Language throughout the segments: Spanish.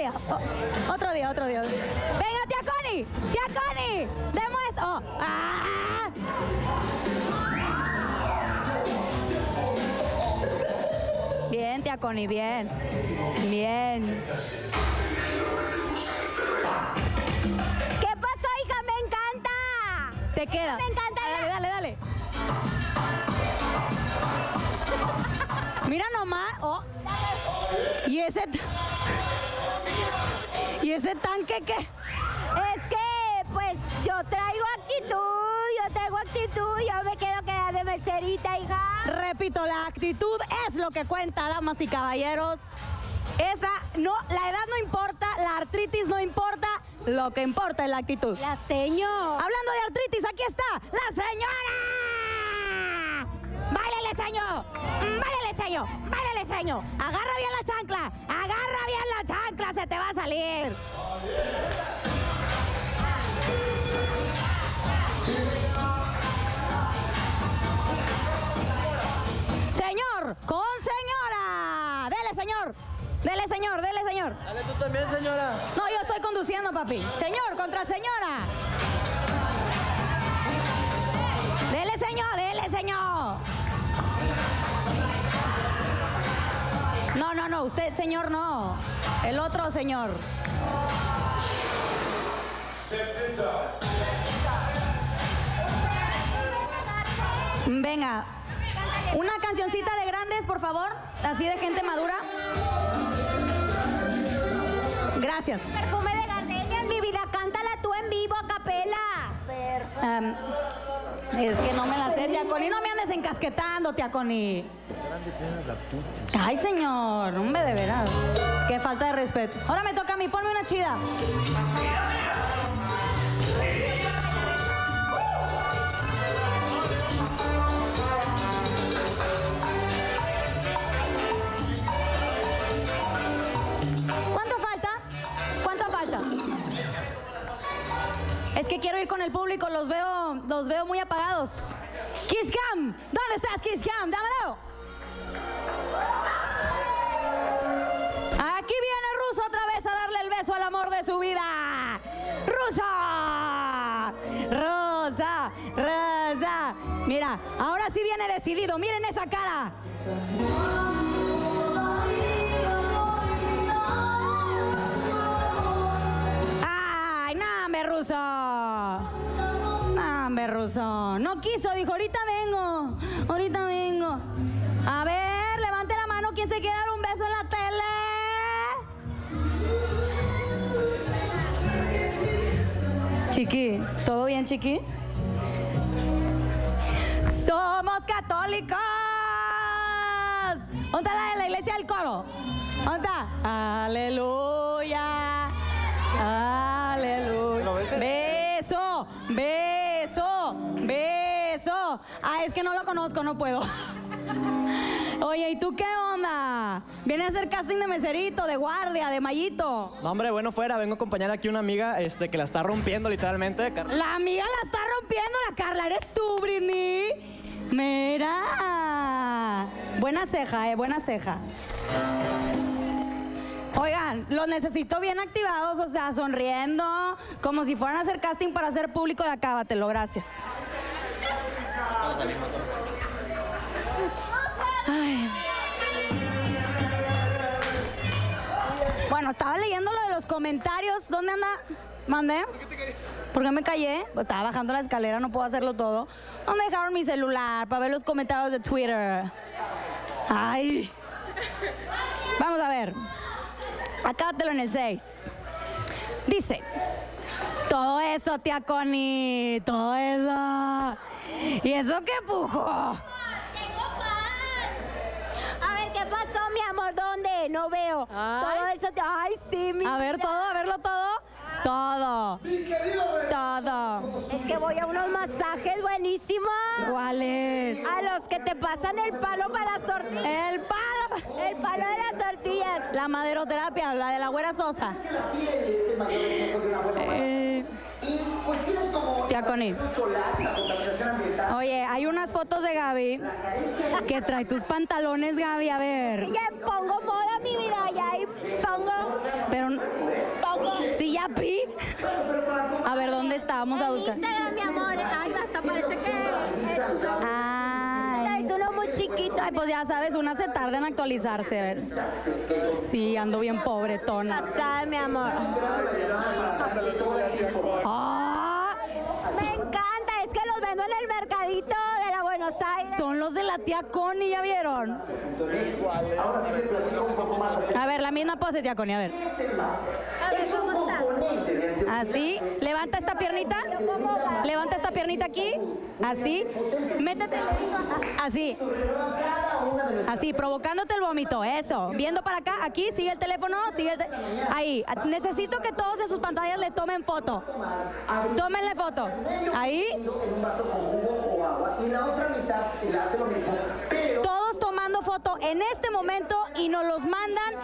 día. Otro día, otro día. Venga, tía Connie. Tía Connie. Demuestra. Oh. ¡Ah! Bien, tía Connie, bien. Bien. ¿Qué pasó, hija? ¡Me encanta! Te queda. Me encanta. Dale, dale, dale. Mira nomás. Oh. Y ese tanque que. Es que, pues, yo traigo actitud, yo me quiero quedar de meserita, hija. Repito, la actitud es lo que cuenta, damas y caballeros. Esa, no, la edad no importa, la artritis no importa, lo que importa es la actitud. La señor. Hablando de artritis, aquí está la señora. ¡Báilele, señor! ¡Báilele, señor! ¡Báilele, señor! ¡Agarra bien la chancla! ¡Agarra bien la chancla! ¡Se te va a salir! Señor, con señora. Dele, señor. Dele, señor, dele, señor. Dale tú también, señora. No, yo estoy conduciendo, papi. Señor, contra señora. Dele, señor, dele, señor. No, no, no, usted, señor, no. El otro, señor. Venga, una cancioncita de grandes, por favor, así de gente madura. Gracias. Perfume de gardenias, mi vida, cántala tú en vivo, a capela. Es que no me la sé, tía Connie, no me andes encasquetando, tía Connie. Ay, señor, hombre, de veras. Qué falta de respeto. Ahora me toca a mí, ponme una chida. ¿Cuánto falta? ¿Cuánto falta? Es que quiero ir con el público, los veo muy apagados. Kiss Cam, ¿dónde estás, Kiss Cam? Dámelo. Aquí viene Ruso otra vez a darle el beso al amor de su vida. ¡Ruso! ¡Rosa! ¡Rosa! Mira, ahora sí viene decidido. Miren esa cara. ¡Ay, no, hombre, Ruso! No, hombre, Ruso. No quiso, dijo, ahorita vengo. Ahorita vengo. A ver, levante la mano. ¿Quién se quiere dar un beso en la tele? Chiqui, ¿todo bien, Chiqui? ¡Somos católicos! ¿Dónde está la de la iglesia del coro? ¿Dónde está? ¡Aleluya! ¡Aleluya! ¡Beso! ¡Beso! ¡Beso! Ah, es que no lo conozco, no puedo. Oye, ¿y tú qué onda? ¿Vienes a hacer casting de meserito, de guardia, de mallito? No, hombre, bueno, fuera. Vengo a acompañar aquí a una amiga que la está rompiendo literalmente. La amiga la está rompiendo, la Carla. ¿Eres tú, Britney? Mira. Buena ceja, buena ceja. Oigan, los necesito bien activados, o sea, sonriendo, como si fueran a hacer casting para hacer público de Acábatelo. Gracias. Ay. Bueno, estaba leyendo lo de los comentarios. ¿Dónde anda? ¿Mandé? ¿Por qué te caíste? ¿Por qué me callé? Pues estaba bajando la escalera, no puedo hacerlo todo. ¿Dónde dejaron mi celular para ver los comentarios de Twitter? Ay. Vamos a ver. Acábatelo en el 6. Dice: todo eso, tía Connie, todo eso. ¿Y eso qué pujo? A ver, ¿qué pasó, mi amor? ¿Dónde? No veo. Ay. Todo eso. Ay, sí, mi A ver vida. todo, a verlo todo. Todo. Todo. Es que voy a unos masajes buenísimos. ¿Cuáles? A los que te pasan el palo para las tortillas. El palo. El palo de las tortillas. La maderoterapia, la de la güera Sosa. Tía Connie. Oye, hay unas fotos de Gaby que trae tus pantalones, Gaby, a ver. Ya pongo moda, mi vida, ya ahí pongo. Pero, está, vamos a buscar. Instagram, mi amor. Ay, hasta parece que... Ay. Es uno muy chiquito. Ay, pues ya sabes, una se tarda en actualizarse, a ver. Sí, ando bien pobretona. Casada, mi amor. Ah, Me encanta, es que los vendo en el mercadito de la Buenos Aires. son los de la tía Connie, ¿ya vieron? A ver, la misma pose, tía Connie, a ver. A ver, ¿cómo está? Así, levanta esta piernita. Levanta esta piernita aquí. Así. Métete el dedito. Así. Así, provocándote el vómito. Eso. Viendo para acá. Aquí, sigue el teléfono. Ahí. Necesito que todos en sus pantallas le tomen foto. Tómenle foto. Ahí. Todos tomando foto en este momento y nos los mandan.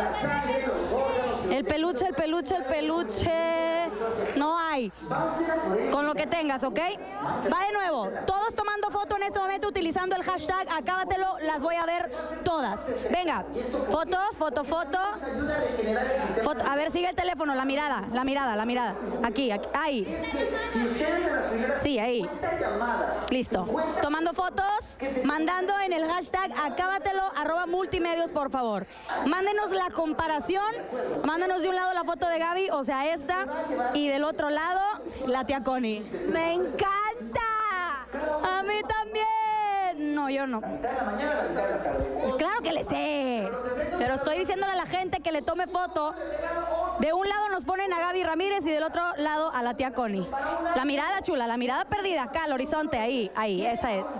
El peluche, el peluche, el peluche. No hay. Con lo que tengas, ¿ok? Va de nuevo. Todos tomando foto en este momento utilizando el hashtag Acábatelo. Las voy a ver todas. Venga. Foto, foto, foto. Foto. A ver, sigue el teléfono. La mirada, la mirada, la mirada. Aquí, aquí, ahí. Sí, ahí. Listo. Tomando fotos, mandando en el hashtag Acábatelo @multimedios, por favor. Mándenos la comparación. Mándenos de un lado la foto de Gaby, o sea, esta, y del otro lado, la tía Connie. ¡Me encanta! A mí también. No, yo no. Claro que le sé. Pero estoy diciéndole a la gente que le tome foto. De un lado nos ponen a Gaby Ramírez y del otro lado a la tía Connie. La mirada chula, la mirada perdida acá al horizonte, ahí, ahí, esa es.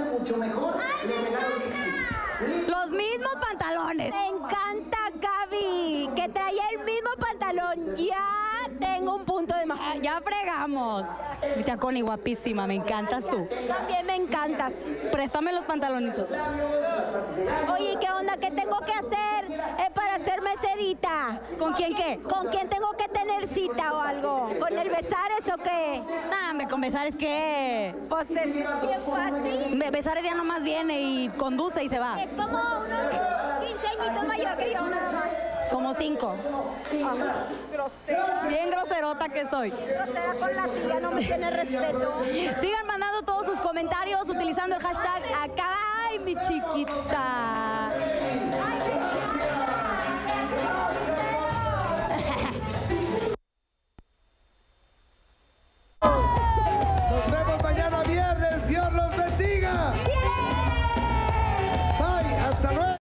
Los mismos pantalones. Me encanta, Gaby, que trae el mismo pantalón. Ya tengo un punto de más. Ya fregamos. Tía Connie, guapísima, me encantas tú. También me encantas. Préstame los pantalonitos. Oye, ¿qué onda? ¿Qué tengo que hacer para ser meserita? ¿Con quién qué? ¿Con quién tengo que tener cita o algo? ¿Con el Besares o qué? Nah, con Besares qué. Pues es bien fácil. Besares ya nomás viene y conduce y se va. Es como unos 15 añitos mayor que yo, nada más. Como 5. Bien groserota que soy. Grosera con la tía, no me tiene respeto. Sigan mandando todos sus comentarios utilizando el hashtag acá. ¡Ay, mi chiquita!